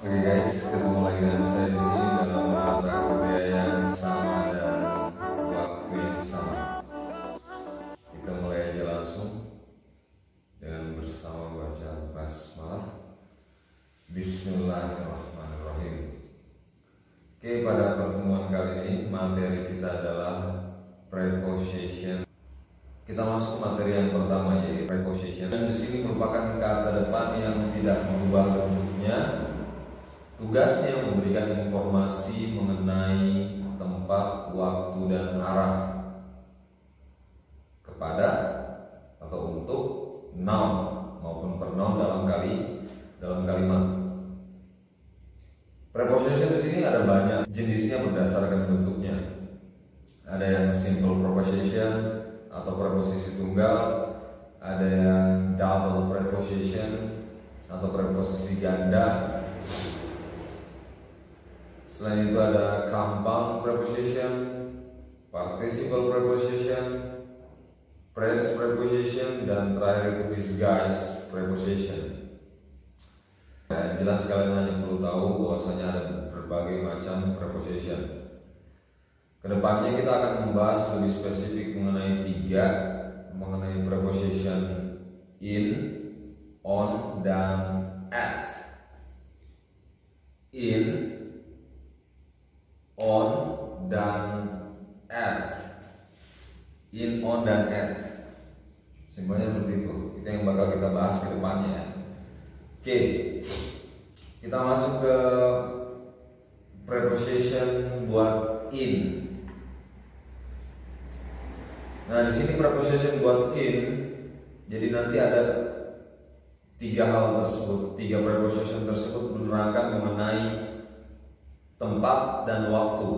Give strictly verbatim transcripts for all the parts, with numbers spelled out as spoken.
Oke guys, ketemu lagi dengan saya di sini dalam rangka budaya sama dan waktu yang sama. Kita mulai aja langsung dengan bersama baca basmalah. Bismillahirrahmanirrahim. Oke, pada pertemuan kali ini materi kita adalah preposition. Kita masuk ke materi yang pertama, yaitu preposition. Dan di sini merupakan kata depan yang tidak mengubah bentuknya. Tugasnya memberikan informasi mengenai tempat, waktu, dan arah kepada atau untuk noun maupun pronoun dalam kali dalam kalimat. Preposition di sini ada banyak jenisnya berdasarkan bentuknya. Ada yang simple preposition atau preposisi tunggal, ada yang double preposition atau preposisi ganda. Selain itu ada compound preposition, participle preposition, phrase preposition, dan terakhir itu disguise preposition. Nah, jelas kalian hanya perlu tahu bahwasanya ada berbagai macam preposition. Kedepannya kita akan membahas lebih spesifik mengenai tiga, mengenai preposition in, on, dan at. In, on, dan at. In, on, dan at. Simpelnya seperti itu. Itu yang bakal kita bahas ke depannya. Oke, kita masuk ke preposition buat in. Nah, di sini preposition buat in, jadi nanti ada tiga hal tersebut, tiga preposition tersebut menerangkan mengenai tempat dan waktu.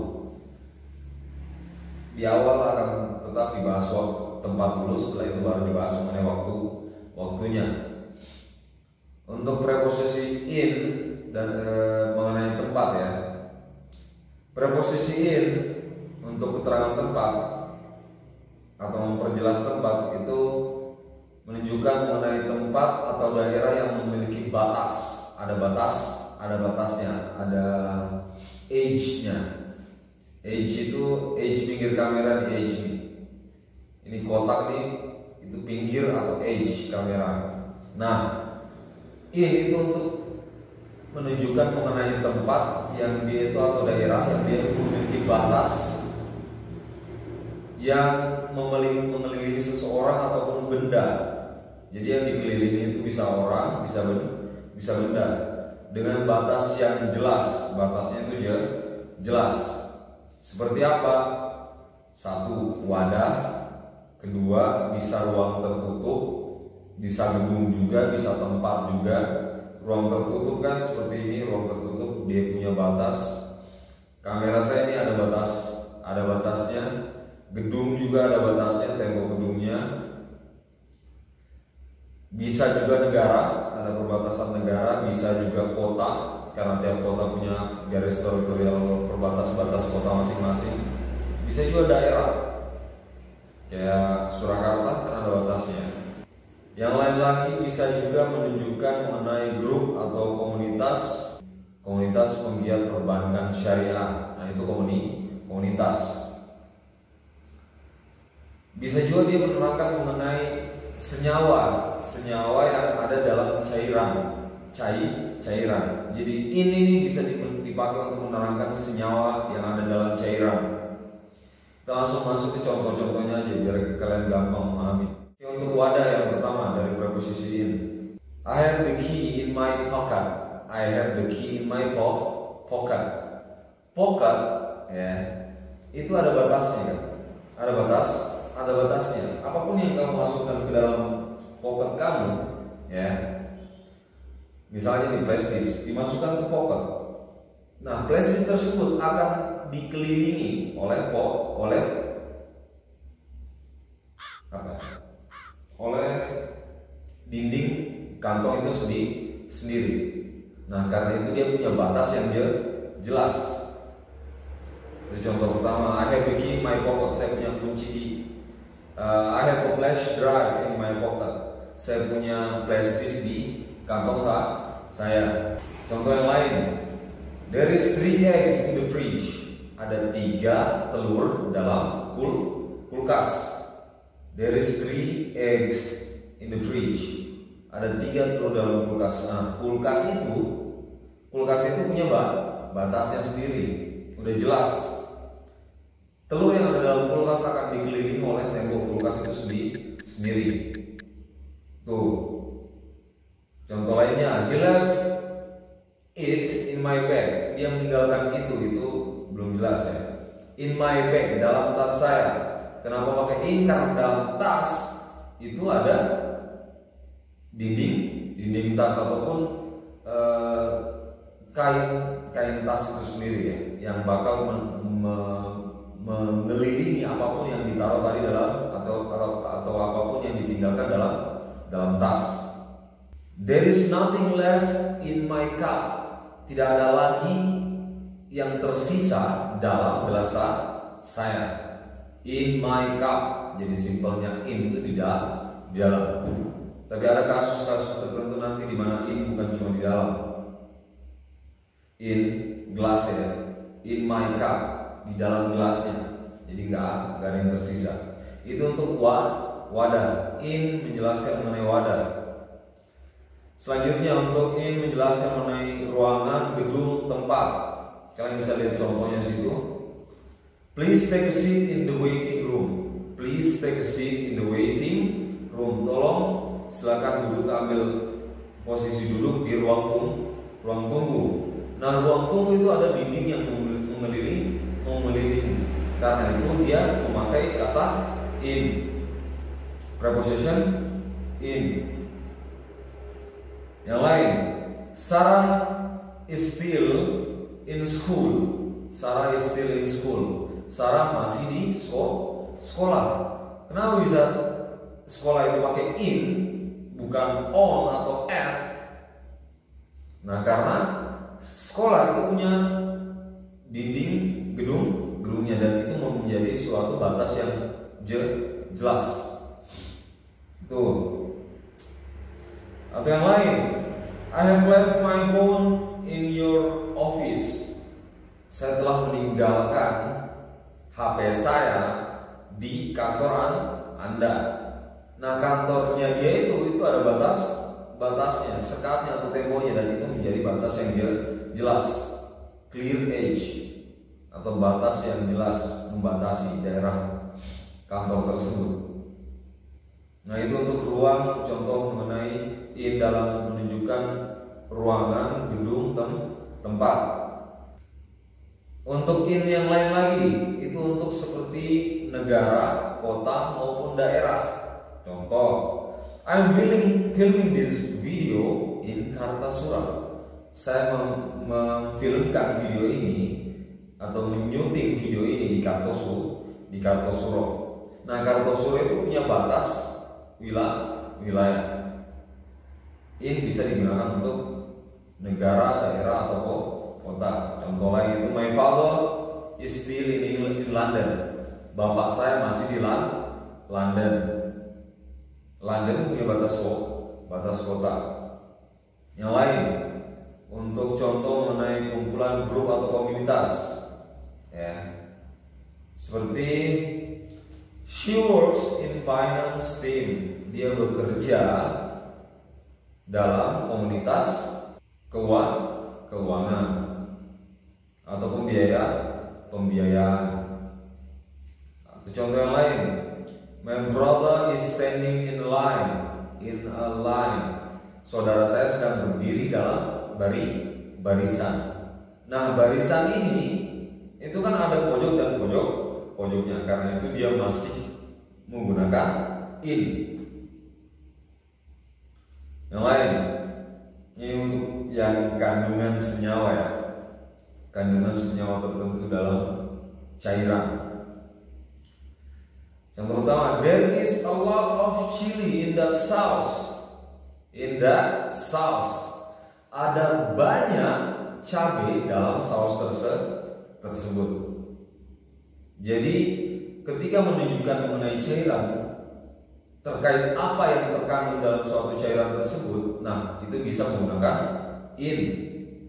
Di awal akan tetap dibahas waktu, tempat dulu, setelah itu baru dibahas mengenai waktu, waktunya. Untuk preposisi in dan e, mengenai tempat ya. Preposisi in untuk keterangan tempat atau memperjelas tempat itu menunjukkan mengenai tempat atau daerah yang memiliki batas. Ada batas, ada batasnya, ada age-nya. Age itu age pinggir kamera di age ini. Ini kotak nih, itu pinggir atau age kamera. Nah, ini itu untuk menunjukkan mengenai tempat yang dia itu atau daerah yang dia memiliki batas yang mengelilingi seseorang ataupun benda. Jadi yang dikelilingi itu bisa orang, bisa benda, bisa benda dengan batas yang jelas. Batasnya itu jelas. Seperti apa? Satu, wadah. Kedua, bisa ruang tertutup, bisa gedung juga, bisa tempat juga. Ruang tertutup kan seperti ini, ruang tertutup dia punya batas. Kamera saya ini ada batas, ada batasnya. Gedung juga ada batasnya, tembok gedungnya. Bisa juga negara, ada perbatasan negara. Bisa juga kota, karena tiap kota punya garis teritorial perbatas-batas kota masing-masing. Bisa juga daerah, kayak Surakarta kan ada batasnya. Yang lain lagi bisa juga menunjukkan mengenai grup atau komunitas, komunitas penggiat perbankan syariah. Nah, itu komunitas. Bisa juga dia menerangkan mengenai senyawa, senyawa yang ada dalam cairan, cair, cairan. Jadi ini nih bisa dipakai untuk menerangkan senyawa yang ada dalam cairan. Kita langsung masuk ke contoh-contohnya aja biar kalian gampang memahami. Untuk wadah yang pertama dari preposisi in, I have the key in my pocket. I have the key in my po pocket. Pocket, ya, itu ada batasnya kan? Ada batas. Ada batasnya. Apapun yang kamu masukkan ke dalam pocket kamu, ya, misalnya di plastis, dimasukkan ke pocket. Nah, plastis tersebut akan dikelilingi oleh po, oleh apa? Oleh dinding kantong itu sendiri. sendiri. Nah, karena itu dia punya batas yang jelas. Itu contoh pertama. I have the key in my pocket. Saya punya kunci di Uh, I have a flash drive in my pocket. Saya punya flash disk di kantong saya. Contoh yang lain, there is three eggs in the fridge. Ada tiga telur dalam kul kulkas. There is three eggs in the fridge. Ada tiga telur dalam kulkas. Nah, kulkas itu, kulkas itu punya batasnya sendiri. Udah jelas. Telur yang ada dalam kulkas akan dikelilingi oleh tembok kulkas itu sendiri. Tuh. Contoh lainnya, he left it in my bag. Dia meninggalkan itu, itu belum jelas ya. In my bag, dalam tas saya. Kenapa pakai in? Karena dalam tas itu ada dinding, dinding tas ataupun eh, kain, kain tas itu sendiri ya, yang bakal men, me, mengelilingi apapun yang ditaruh tadi dalam atau, atau atau apapun yang ditinggalkan dalam dalam tas. There is nothing left in my cup. Tidak ada lagi yang tersisa dalam gelas saya. In my cup. Jadi simpelnya in itu tidak di dalam. Tapi ada kasus-kasus tertentu nanti di mana in bukan cuma di dalam. In gelas ya. In my cup, di dalam gelasnya. Jadi nggak nggak ada yang tersisa. Itu untuk wadah. In menjelaskan mengenai wadah. Selanjutnya untuk in menjelaskan mengenai ruangan, gedung, tempat. Kalian bisa lihat contohnya situ. Please take a seat in the waiting room. Please take a seat in the waiting room. Tolong silakan duduk, ambil posisi duduk di ruang tunggu. Ruang tunggu. Nah, ruang tunggu itu ada dinding yang mengelilingi, mengelilingi. Karena itu dia memakai kata in. Preposition in. Yang lain, Sarah is still in school. Sarah is still in school. Sarah masih di sekolah. Kenapa bisa sekolah itu pakai in, bukan on atau at? Nah, karena sekolah itu punya dinding, gedung, gedungnya, dan itu menjadi suatu batas yang jelas. Tuh. Atau yang lain, I have left my phone in your office. Saya telah meninggalkan H P saya di kantor Anda. Nah, kantornya dia itu itu ada batas batasnya, sekatnya atau temponya, dan itu menjadi batas yang jelas, clear edge, atau batas yang jelas membatasi daerah kantor tersebut. Nah, itu untuk ruang, contoh mengenai in dalam menunjukkan ruangan, gedung, tem tempat. Untuk in yang lain lagi, itu untuk seperti negara, kota maupun daerah. Contoh, I'm filming, filming this video in Kartasura. Saya mem memfilmkan video ini atau menyuting video ini di Kartosuro, di Kartosuro. Nah, Kartosuro itu punya batas wilayah, wilayah. In bisa digunakan untuk negara, daerah atau kota. Contoh lain itu, my father is still in, in London. Bapak saya masih di London. London punya batas batas kota. Yang lain untuk contoh mengenai kumpulan grup atau komunitas, ya, seperti she works in finance team. Dia bekerja dalam komunitas keuangan, keuangan atau pembiaya, pembiayaan. Atau contoh yang lain, my brother is standing in a line, in a line. Saudara saya sedang berdiri dalam bari, barisan. Nah, barisan ini itu kan ada pojok dan pojok, pojoknya. Karena itu dia masih menggunakan in. Yang lain, ini untuk yang kandungan senyawa ya, kandungan senyawa tertentu dalam cairan. Contoh pertama, there is a lot of chili in that sauce. In that sauce, ada banyak cabai dalam saus terse tersebut. Jadi ketika menunjukkan mengenai cairan terkait apa yang terkandung dalam suatu cairan tersebut, nah itu bisa menggunakan in.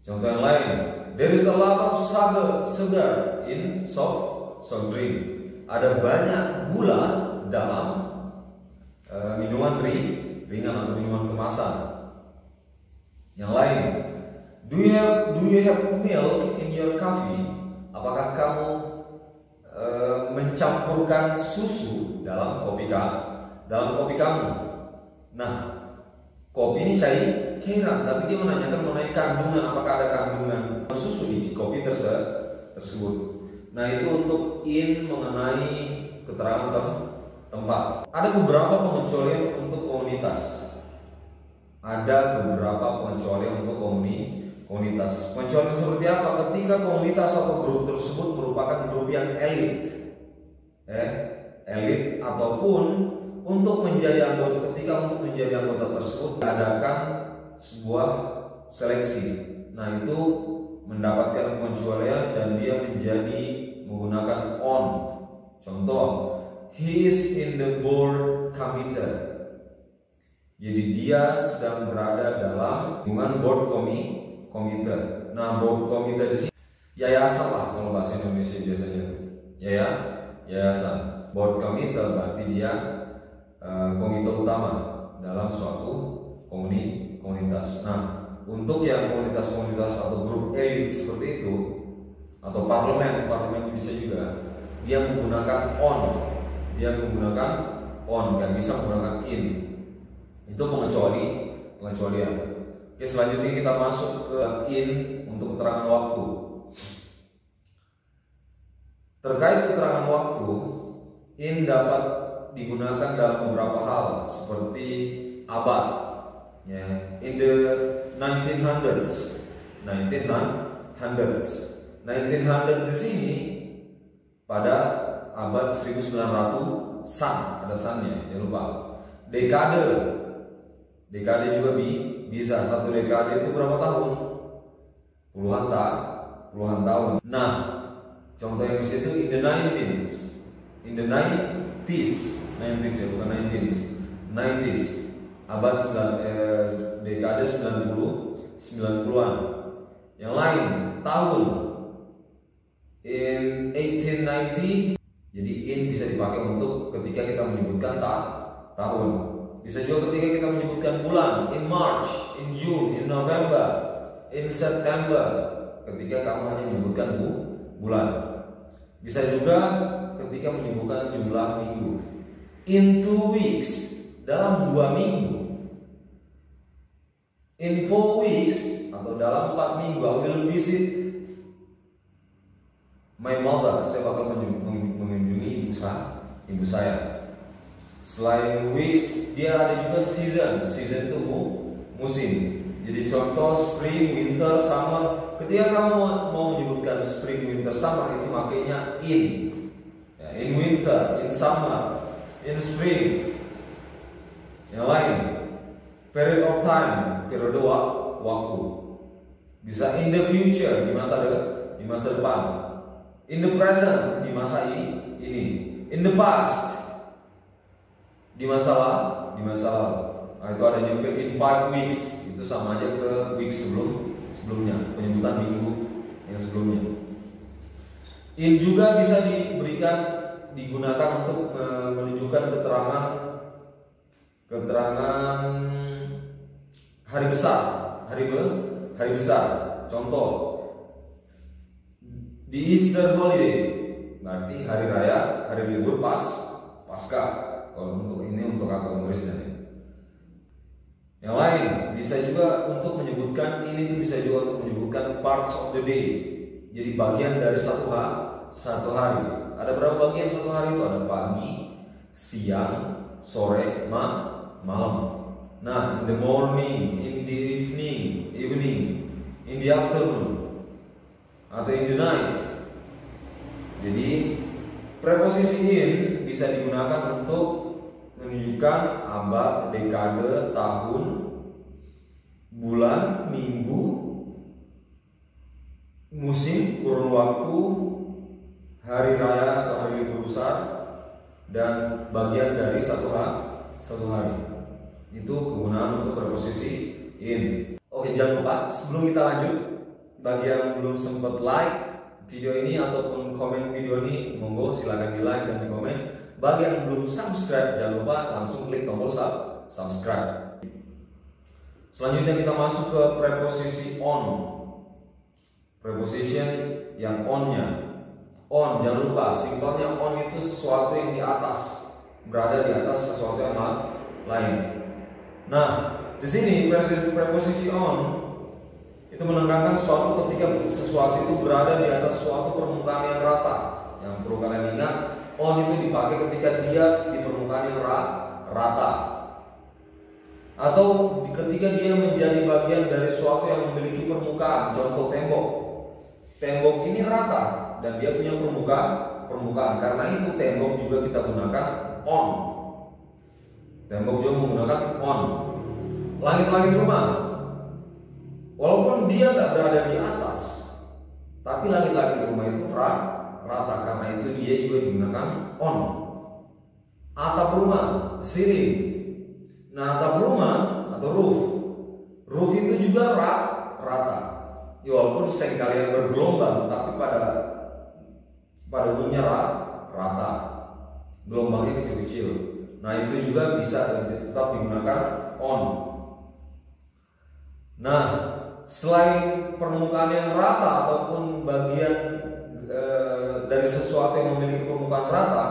Contoh yang lain, there is a lot of sugar, sugar in soft, soft drink. Ada banyak gula dalam uh, minuman ringan atau minuman kemasan. Yang lain, do you have, do you have milk in your coffee? Apakah kamu uh, mencampurkan susu dalam kopi kamu? Dalam kopi kamu? Nah, kopi ini cair, cairan, tapi dia menanyakan mengenai kandungan, apakah ada kandungan susu di kopi tersebut. Nah, itu untuk in mengenai keterangan tem tempat. Ada beberapa pengecualian untuk komunitas. Ada beberapa pengecualian untuk komuni komunitas. Pengecualian seperti apa? Ketika komunitas atau grup tersebut merupakan grup yang elit, eh, elit ataupun untuk menjadi anggota, ketika untuk menjadi anggota tersebut diadakan sebuah seleksi. Nah, itu mendapatkan pengecualian dan dia menjadi menggunakan on. Contoh, he is in the board committee. Jadi dia sedang berada dalam lingkungan board committee. Nah, board committee di sini yayasan lah kalau bahasa Indonesia biasanya itu. Ya, yayasan. Board committee berarti dia Uh, komite utama dalam suatu komuni komunitas. Nah, untuk yang komunitas-komunitas atau grup elit seperti itu atau parlemen, parlemen bisa juga dia menggunakan on, dia menggunakan on, nggak bisa menggunakan in. Itu pengecuali, pengecualian. Oke, selanjutnya kita masuk ke in untuk keterangan waktu. Terkait keterangan waktu, in dapat digunakan dalam beberapa hal seperti abad, ya. In the nineteen hundreds, nineteen hundreds, nineteen hundred di sini pada abad seribu sembilan ratusan, ada sannya, jangan lupa. Dekade, dekade juga bi bisa satu dekade itu berapa tahun? Puluhan tak, puluhan tahun. Nah, contoh yang di situ in the nineties, in the nineties. nineties ya, bukan nineties. nineties abad sembilan, eh, dekade sembilan puluh, sembilan puluhan. Yang lain tahun in eighteen ninety. Jadi in bisa dipakai untuk ketika kita menyebutkan ta tahun. Bisa juga ketika kita menyebutkan bulan, in March, in June, in November, in September, ketika kamu hanya menyebutkan bu bulan. Bisa juga ketika menyebutkan jumlah minggu. In two weeks, dalam dua minggu. In four weeks, atau dalam empat minggu, I will visit my mother. Saya bakal mengunjungi ibu saya, ibu saya. Selain weeks, dia ada juga season. Season itu musim. Jadi contoh spring, winter, summer. Ketika kamu mau menyebutkan spring, winter, summer, itu makanya in. Ya, in winter, in summer, in spring. Yang lain, period of time, periode waktu. Bisa in the future, di masa depan, di masa depan. In the present, di masa ini. In the past, di masa lalu, di masa lalu. Nah, itu ada nyempil in five weeks. Itu sama aja ke week sebelum sebelumnya, penyebutan minggu yang sebelumnya. In juga bisa diberikan digunakan untuk menunjukkan keterangan keterangan hari besar, hari be, hari besar. Contoh di Easter holiday, berarti hari raya, hari libur pas Paskah. Kalau untuk ini untuk agama Kristen. Yang lain bisa juga untuk menyebutkan ini tuh bisa juga untuk menyebutkan parts of the day. Jadi bagian dari satu hari, satu hari. Ada berapa bagian satu hari itu? Ada pagi, siang, sore, ma, malam. Nah, in the morning, in the evening, evening, in the afternoon, atau in the night. Jadi preposisi in bisa digunakan untuk menunjukkan abad, dekade, tahun, bulan, minggu, musim, kurun waktu, hari raya atau hari libur besar, dan bagian dari satu hari, satu hari. Itu kegunaan untuk preposisi in. Oke, jangan lupa sebelum kita lanjut, bagi yang belum sempat like video ini ataupun komen video ini, monggo silakan di like dan di komen. Bagi yang belum subscribe, jangan lupa langsung klik tombol sub subscribe. Selanjutnya kita masuk ke preposisi on. Preposition yang on-nya. On, jangan lupa simpelnya on itu sesuatu yang di atas, berada di atas sesuatu yang lain. Nah, di sini preposisi on itu menekankan suatu ketika sesuatu itu berada di atas suatu permukaan yang rata. Yang perlu kalian ingat, on itu dipakai ketika dia di permukaan yang rata, atau ketika dia menjadi bagian dari suatu yang memiliki permukaan. Contoh tembok. Tembok ini rata dan dia punya permukaan, permukaan. Karena itu tembok juga kita gunakan on. Tembok juga menggunakan on. Langit-langit rumah, walaupun dia nggak berada di atas, tapi langit-langit rumah itu rata. Karena itu dia juga digunakan on. Atap rumah, ceiling. Nah, atap rumah atau roof, roof itu juga rata. Ya, walaupun seringkali yang bergelombang, tapi pada pada umumnya rata. Gelombangnya kecil-kecil. Nah, itu juga bisa tetap digunakan on. Nah, selain permukaan yang rata ataupun bagian e, dari sesuatu yang memiliki permukaan rata,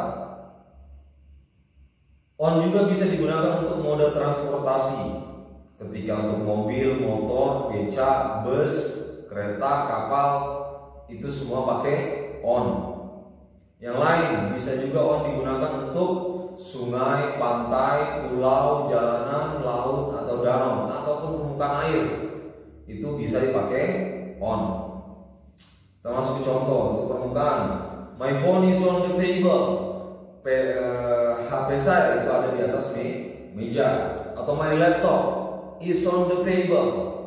on juga bisa digunakan untuk moda transportasi. Ketika untuk mobil, motor, beca, bus, kereta, kapal, itu semua pakai on. Yang lain bisa juga on digunakan untuk sungai, pantai, pulau, jalanan, laut atau danau ataupun permukaan air. Itu bisa dipakai on. Kita masuk contoh untuk permukaan. My phone is on the table. P, uh, H P saya itu ada di atas me, meja. Atau my laptop is on the table.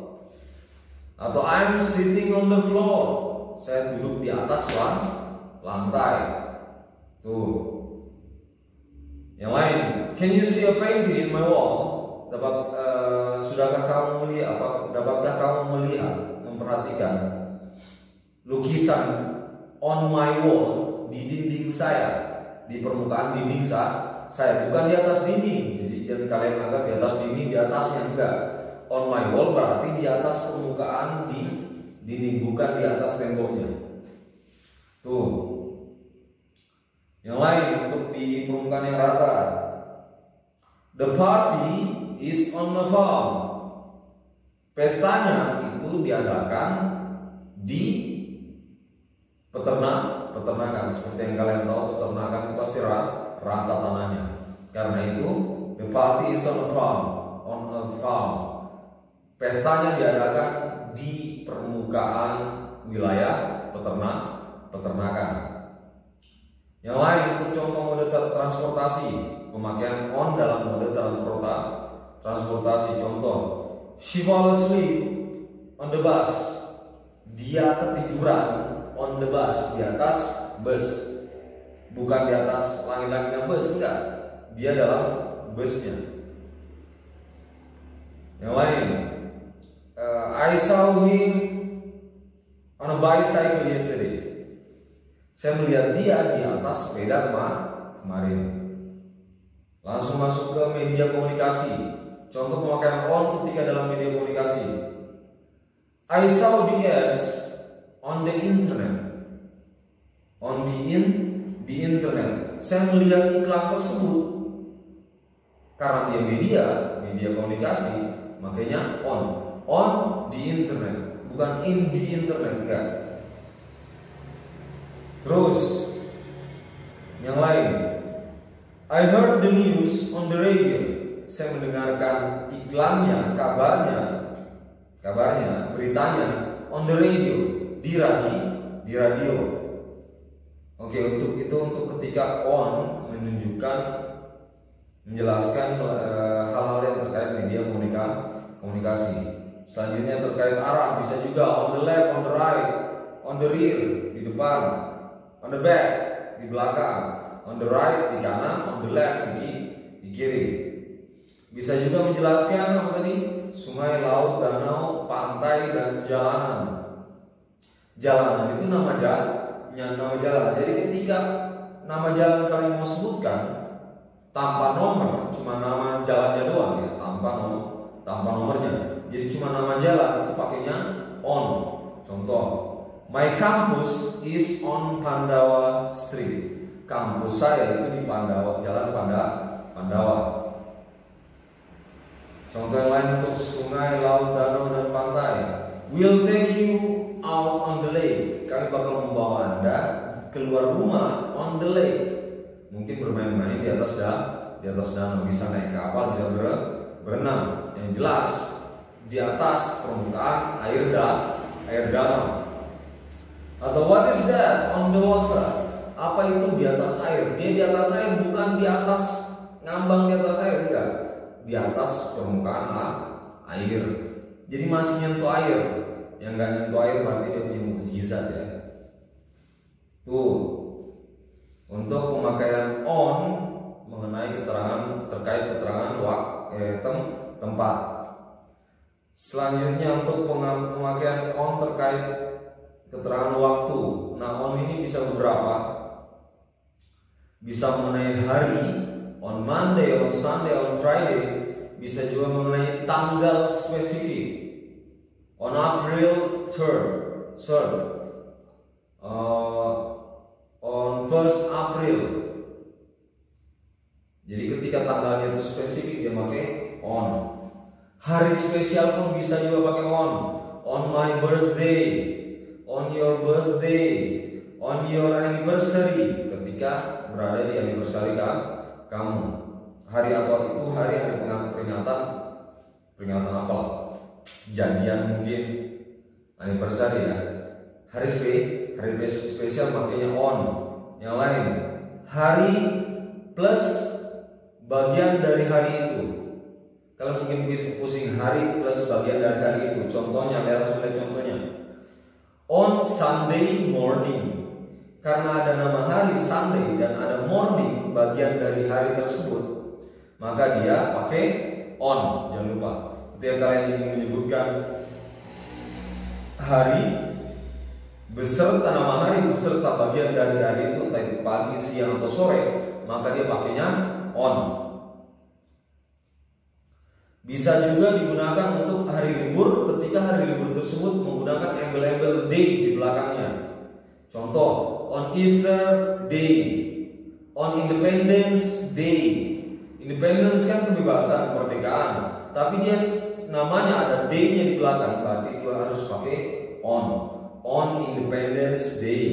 Atau I'm sitting on the floor. Saya duduk di atas lah, lantai. Tuh. Yang lain, can you see a painting in my wall? Dapat uh, sudahkah kamu melihat? Apa dapatkah kamu melihat, memperhatikan lukisan on my wall, di dinding saya, di permukaan dinding saya, bukan di atas dinding. Jadi jangan kalian anggap di atas dinding, di atasnya enggak. On my wall berarti di atas permukaan di dinding, bukan di atas temboknya. Tuh. Yang lain untuk di permukaan yang rata. The party is on the farm. Pestanya itu diadakan di peternak, peternakan. Seperti yang kalian tahu, peternakan itu pasti rata tanahnya. Karena itu, the party is on a farm, on a farm. Pestanya diadakan di permukaan wilayah peternak, peternakan. Yang lain untuk contoh mode transportasi, pemakaian on dalam mode transportasi. Contoh, she fall asleep on the bus. Dia ketiduran on the bus, di atas bus. Bukan di atas langit-langitnya bus, enggak. Dia dalam busnya. Yang lain, uh, I saw him on a bicycle yesterday. Saya melihat dia di atas sepeda kemarin. Langsung masuk ke media komunikasi. Contoh pemakaian on ketika dalam media komunikasi. I saw the ads on the internet. On the in di internet. Saya melihat iklan tersebut. Karena dia media, media komunikasi, makanya on. On di internet, bukan in di internet, enggak. Terus yang lain, I heard the news on the radio. Saya mendengarkan iklannya, kabarnya, kabarnya, beritanya on the radio, di radio, di radio. Oke, untuk itu untuk ketika on menunjukkan, menjelaskan uh, hal-hal yang terkait media komunikasi. Selanjutnya terkait arah, bisa juga on the left, on the right, on the rear, di depan, on the back, di belakang, on the right, di kanan, on the left, di, di kiri. Bisa juga menjelaskan apa tadi? Sungai, laut, danau, pantai, dan jalanan. Jalanan itu nama jalan, nama jalan. Jadi ketika nama jalan kalian mau sebutkan tanpa nomor, cuma nama jalannya doang ya, tanpa nomor, tanpa nomornya. Jadi cuma nama jalan itu pakainya on. Contoh, my campus is on Pandawa Street. Kampus saya itu di Pandawa, Jalan Panda, Pandawa. Contoh yang lain untuk sungai, laut, danau, dan pantai. We'll take you out on the lake. Kami bakal membawa Anda keluar rumah on the lake. Mungkin bermain-main di atas dah, di atas danau, bisa naik kapal, bisa ber berenang. Yang jelas di atas permukaan air dah, air danau. Atau what is that on the water? Apa itu di atas air? Dia di atas air, bukan di atas ngambang di atas air, enggak. Di atas permukaan air. Jadi masih nyentuh air. Yang enggak nyentuh air berarti dia punya mukjizat ya. Tuh. Untuk pemakaian on mengenai keterangan terkait keterangan waktu eh, tem tempat. Selanjutnya untuk pemakaian on terkait keterangan waktu. Nah, on ini bisa beberapa. Bisa mengenai hari, on Monday, on Sunday, on Friday. Bisa juga mengenai tanggal spesifik, on April third, third, uh, on first April. Jadi ketika tanggalnya itu spesifik dia pakai on. Hari spesial pun bisa juga pakai on. On my birthday, on your birthday, on your anniversary. Ketika berada di anniversary kan kamu, hari atau itu hari-hari peringatan peringatan apa? Jadian mungkin, anniversary ya. Hari spe, hari spesial makanya on. Yang lain hari plus bagian dari hari itu. Kalau mungkin pusing hari plus bagian dari hari itu. Contohnya, langsung lihat contohnya. On Sunday morning. Karena ada nama hari Sunday dan ada morning bagian dari hari tersebut, maka dia pakai on. Jangan lupa. Ketika kalian ingin menyebutkan hari beserta nama hari beserta bagian dari hari itu, entah itu pagi, siang atau sore, maka dia pakainya on. Bisa juga digunakan untuk hari libur ketika hari libur tersebut menggunakan embel-embel day di belakangnya. Contoh, on Easter Day, on Independence Day. Independence kan kebebasan, kemerdekaan, tapi dia namanya ada day-nya di belakang, berarti dia harus pakai on. On Independence Day.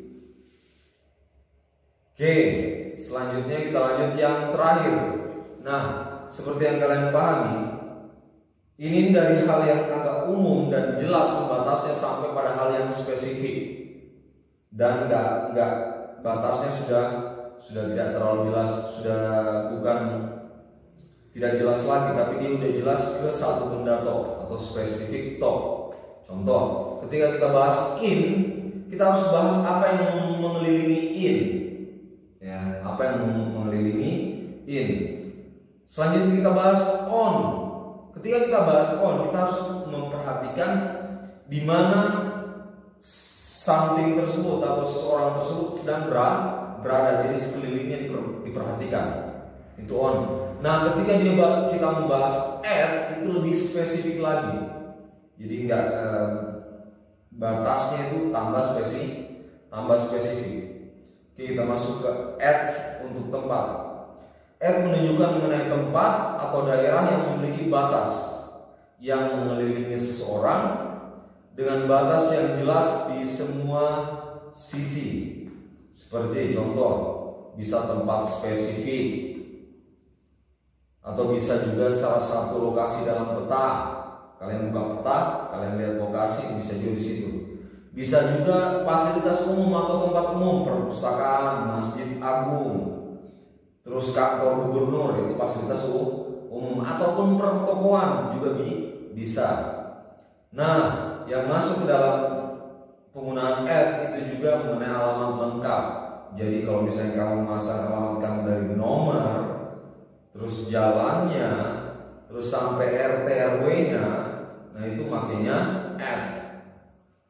Oke, selanjutnya kita lanjut yang terakhir. Nah, seperti yang kalian pahami, ini dari hal yang agak umum dan jelas membatasnya sampai pada hal yang spesifik. Dan enggak enggak batasnya sudah sudah tidak terlalu jelas, sudah bukan tidak jelas lagi, tapi dia udah jelas ke satu benda tok atau spesifik tok. Contoh, ketika kita bahas in, kita harus bahas apa yang mengelilingi in, ya, apa yang mengelilingi in. Selanjutnya kita bahas on. Ketika kita bahas on, kita harus memperhatikan di mana something tersebut atau seorang tersebut sedang berada, jadi sekelilingnya diperhatikan. Itu on. Nah, ketika dia kita membahas at, itu lebih spesifik lagi. Jadi enggak eh, batasnya itu tambah spesifik, tambah spesifik. Oke, kita masuk ke at untuk tempat. At menunjukkan mengenai tempat atau daerah yang memiliki batas yang mengelilingi seseorang dengan batas yang jelas di semua sisi. Seperti contoh, bisa tempat spesifik, atau bisa juga salah satu lokasi dalam peta. Kalian buka peta, kalian lihat lokasi, bisa juga di situ. Bisa juga fasilitas umum atau tempat umum, perpustakaan, masjid agung, terus kantor gubernur, itu fasilitas umum, ataupun pertokoan juga bisa. Nah, yang masuk ke dalam penggunaan at itu juga mengenai alamat lengkap. Jadi kalau misalnya kamu masang alamat kamu dari nomor, terus jalannya, terus sampai R T R W-nya, nah itu makanya at.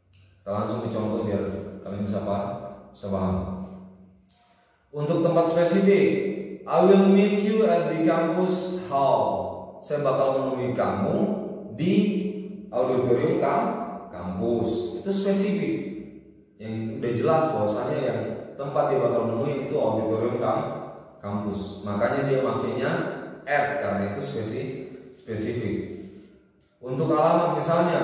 Kita langsung ke contoh biar kalian bisa paham, bisa paham. Untuk tempat spesifik, I will meet you at the campus hall. Saya bakal menemui kamu di auditorium kam kampus. Itu spesifik, yang udah jelas bahwasanya yang tempat dia bakal menemui itu auditorium kam kampus. Makanya dia makainya at karena itu spesifik. spesifik. Untuk alamat misalnya,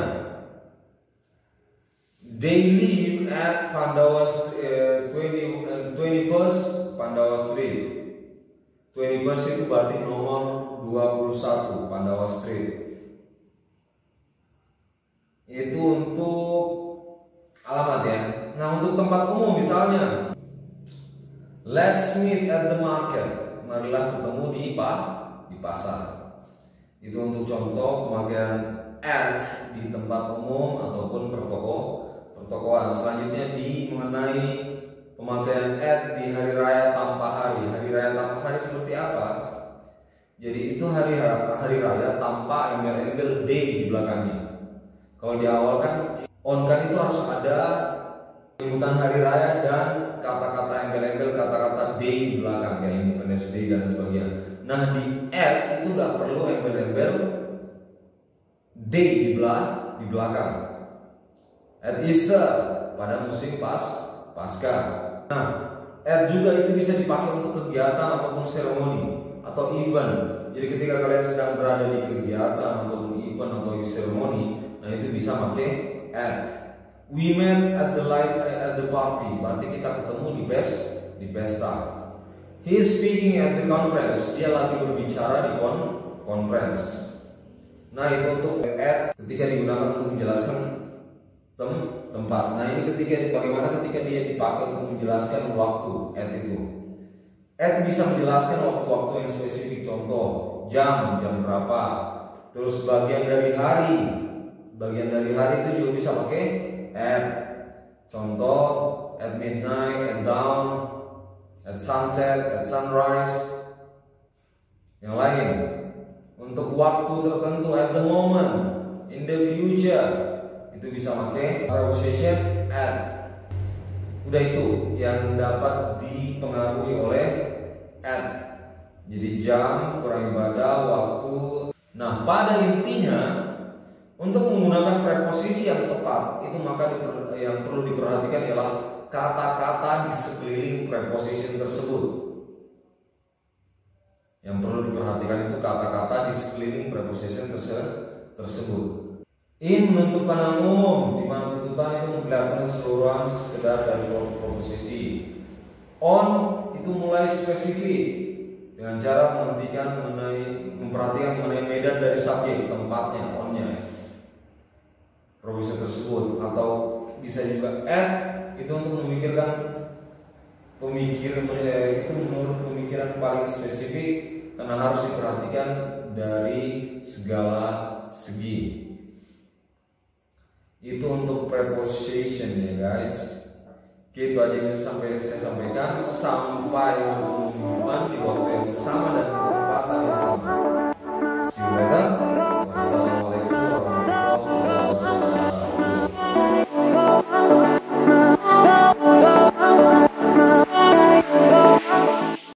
they live at Pandawa uh, twenty-first Pandawa Street. twenty-first itu berarti nomor dua puluh satu Pandawa Street. Itu untuk alamat ya. Nah, untuk tempat umum misalnya, let's meet at the market. Marilah ketemu di pa, di pasar. Itu untuk contoh pemakaian at di tempat umum ataupun pertoko pertokoan. Selanjutnya di mengenai pemakaian at di hari raya tanpa hari. Hari raya tanpa hari seperti apa? Jadi itu hari hari raya tanpa embel-embel day di belakangnya. Kalau di awal kan on kan itu harus ada penyebutan hari raya dan kata-kata embel-embel, kata-kata day di belakang kayak Independence Day dan sebagainya. Nah di at itu gak perlu embel-embel day di belakang, di belakang. At Easter pada musim pas pasca. Nah at juga itu bisa dipakai untuk kegiatan ataupun seremoni atau event. Jadi ketika kalian sedang berada di kegiatan ataupun event atau seremoni, nah itu bisa pakai at. We met at the light at the party. Berarti kita ketemu di pes di pesta. He is speaking at the conference. Dia lagi berbicara di kon conference. Nah itu untuk at ketika digunakan untuk menjelaskan tem tempat. Nah ini ketika bagaimana ketika dia dipakai untuk menjelaskan waktu at itu. At bisa menjelaskan waktu-waktu yang spesifik. Contoh jam jam berapa. Terus bagian dari hari. Bagian dari hari itu juga bisa pakai at. Contoh at midnight, at dawn, at sunset, at sunrise. Yang lain untuk waktu tertentu, at the moment, in the future, itu bisa pakai preposition at. Udah itu yang dapat dipengaruhi oleh at. Jadi jam kurang ibadah, waktu. Nah pada intinya untuk menggunakan preposisi yang tepat itu maka diper, yang perlu diperhatikan ialah kata-kata di sekeliling preposition tersebut. Yang perlu diperhatikan itu kata-kata di sekeliling preposition terse tersebut. In menuntut pandangan umum, di mana tuntutan itu memperlihatkan keseluruhan sekedar dari preposisi. On itu mulai spesifik dengan cara menghentikan mengenai memperhatikan mengenai medan dari subjek, tempatnya, onnya. Preposisi tersebut, atau bisa juga at itu untuk memikirkan pemikiran itu menurut pemikiran paling spesifik karena harus diperhatikan dari segala segi. Itu untuk preposition ya guys. Oke, itu aja yang bisa sampai saya sampaikan. Sampai jumpa di waktu yang sama.